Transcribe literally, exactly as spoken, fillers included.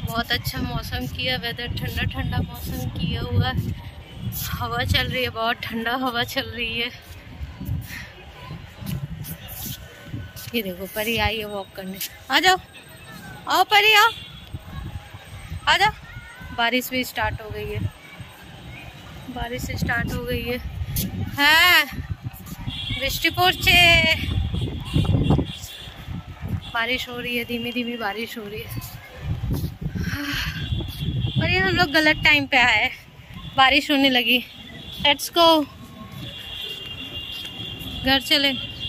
बहुत अच्छा मौसम किया, वेदर ठंडा ठंडा मौसम किया हुआ है। हवा चल रही है, बहुत ठंडा हवा चल रही है। ये देखो परी आई है वॉक करने। आ जाओ, आओ परी आओ, आ जाओ। बारिश भी स्टार्ट हो गई है, बारिश स्टार्ट हो गई है। हाँ वृष्टि पड़ছে, बारिश हो रही है, धीमी धीमी बारिश हो रही है। और ये हम लोग गलत टाइम पे आए, बारिश होने लगी। लेट्स गो, घर चले।